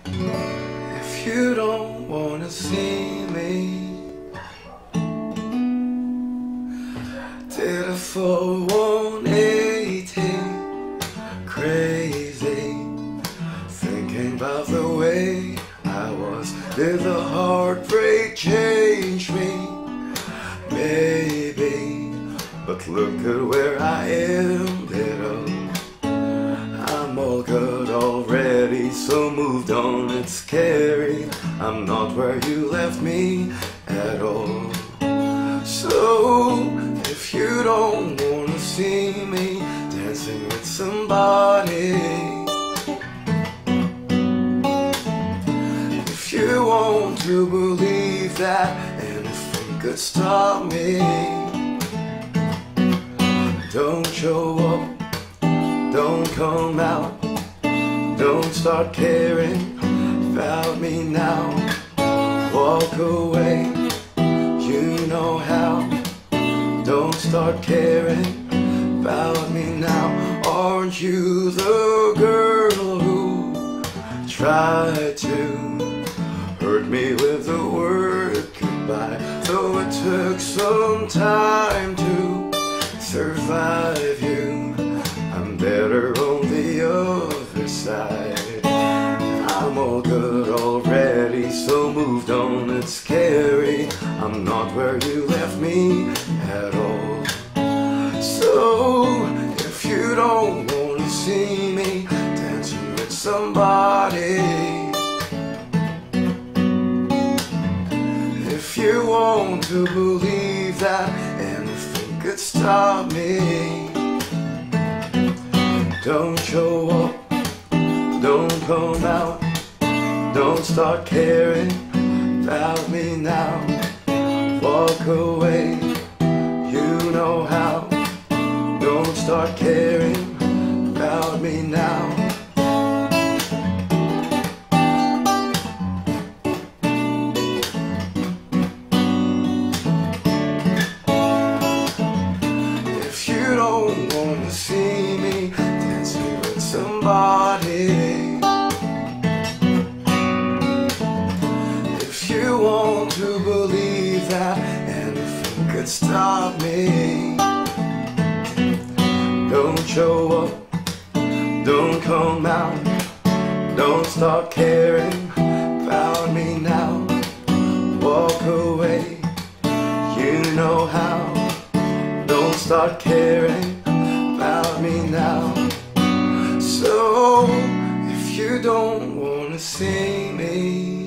If you don't wanna see me, did a full 180, crazy, thinking about the way I was. Did the heartbreak change me? Maybe, but look at where I ended up. I'm all good already, so moved on. It's scary, I'm not where you left me at all. So if you don't wanna see me dancing with somebody, if you want to believe that anything could stop me, don't show up, don't come out, don't start caring about me now. Walk away, you know how. Don't start caring about me now. Aren't you the girl who tried to hurt me with the word goodbye? Though it took some time to survive you, I'm better on the other side. I'm all good already, so moved on. It's scary, I'm not where you left me at all. So if you don't wanna see me dancing with somebody, if you want to believe that anything could stop me, don't show up, don't come out, don't start caring about me now. Walk away, you know how. Don't start caring about me now. If you don't wanna see me dancing with somebody, if you want to believe that anything could stop me, don't show up, don't come out, don't start caring about me now. Walk away, you know how. Don't start caring about me now. So if you don't wanna see me,